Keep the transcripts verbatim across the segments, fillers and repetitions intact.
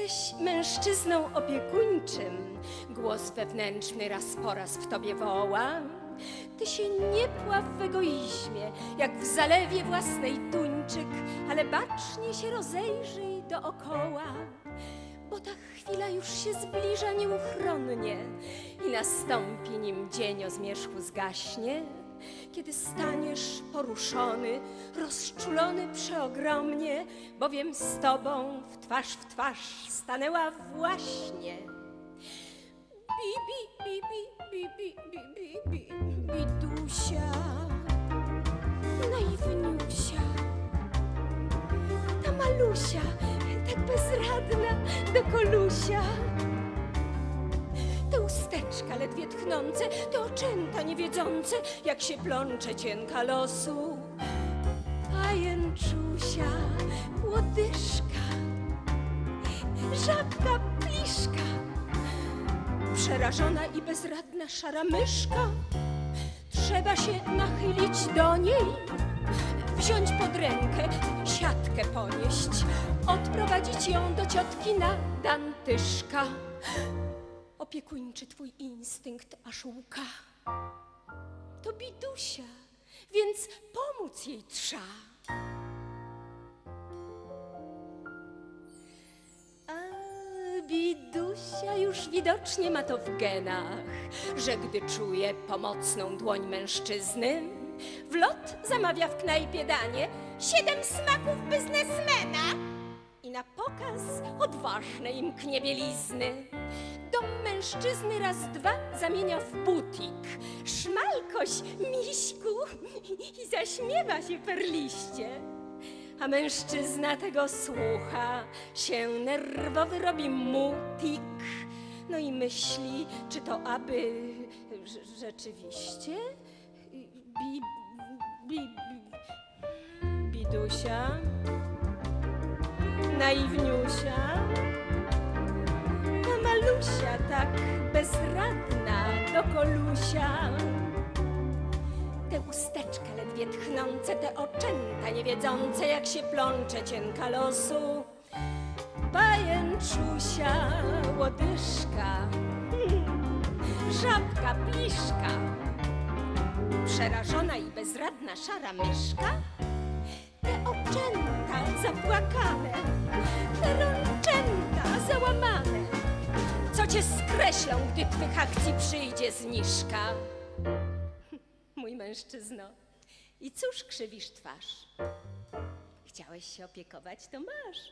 Jesteś mężczyzną opiekuńczym, głos wewnętrzny raz po raz w tobie woła. Ty się nie pław w egoizmie, jak w zalewie własnej tuńczyk, ale bacznie się rozejrzyj dookoła, bo ta chwila już się zbliża nieuchronnie i nastąpi, nim dzień o zmierzchu zgaśnie, kiedy staniesz poruszony, rozczulony przeogromnie, bowiem z tobą w twarz w twarz stanęła właśnie Bibi, Bibi, Bibi, Bibi, Bibi, Bidusia, naiwniusia, ta malusia, tak bezradna do kolusia. Te usteczka ledwie tchnące, te oczęta niewiedzące, jak się plącze cienka losu. Pajęczusia, łodyżka, żabka, pliszka, przerażona i bezradna szara myszka. Trzeba się nachylić do niej, wziąć pod rękę, siatkę ponieść, odprowadzić ją do ciotki na Dantyszka. Opiekuńczy twój instynkt aż łka. To Bidusia, więc pomóc jej trza. A Bidusia już widocznie ma to w genach, że gdy czuje pomocną dłoń mężczyzny, w lot zamawia w knajpie danie siedem smaków biznesmena i na pokaz odważnej mknie bielizny. Dom mężczyzny raz dwa zamienia w butik. Szmalkoś, miśku, i zaśmiewa się perliście. A mężczyzna tego słucha, się nerwowy robi mutik. No i myśli, czy to aby rzeczywiście bi, bi, bi, Bidusia, naiwniusia, malusia tak bezradna do kolusia. Te usteczka ledwie tchnące, te oczęta niewiedzące, jak się plącze cienka losu. Pajęczusia, łodyżka, żabka, pliszka, przerażona i bezradna szara myszka. Te oczęta zapłakane, te rączęta załamane, co cię skreślą, gdy twych akcji przyjdzie zniżka. Mój mężczyzno, i cóż krzywisz twarz? Chciałeś się opiekować, to masz.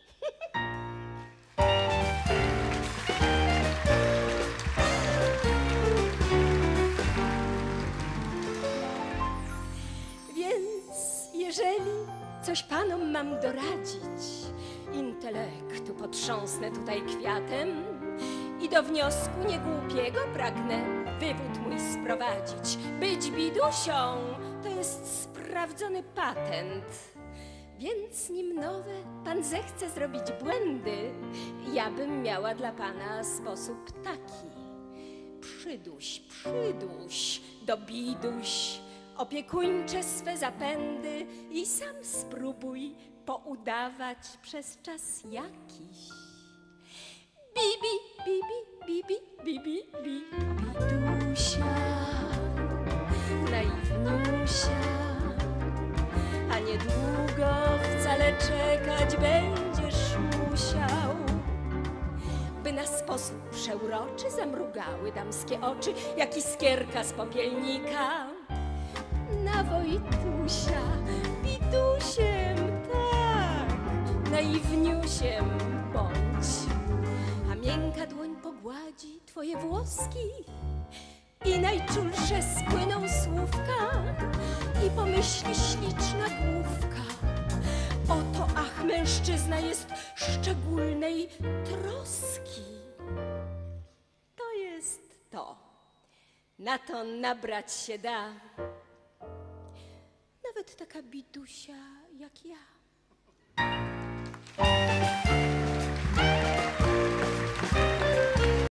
Więc jeżeli coś panom mam doradzić, intelektu potrząsnę tutaj kwiatem i do wniosku niegłupiego pragnę wywód mój sprowadzić. Być Bidusią to jest sprawdzony patent, więc nim nowe pan zechce zrobić błędy, ja bym miała dla pana sposób taki. Przyduś, przyduś do Biduś, opiekuńcze swe zapędy i sam spróbuj poudawać przez czas jakiś. Bibi, bibi, bibi, bibi, bibi, Bidusia, naiwniusia, a niedługo wcale czekać będziesz musiał, by na sposób przeuroczy zamrugały damskie oczy, jak iskierka z popielnika. Na Wojtusia, Bidusiem, tak, naiwniusiem bądź, a miękka dłoń pogładzi twoje włoski i najczulsze spłyną słówka i pomyśli śliczna główka. Oto, ach, mężczyzna jest szczególnej troski. To jest to, na to nabrać się da nawet taka Bidusia jak ja.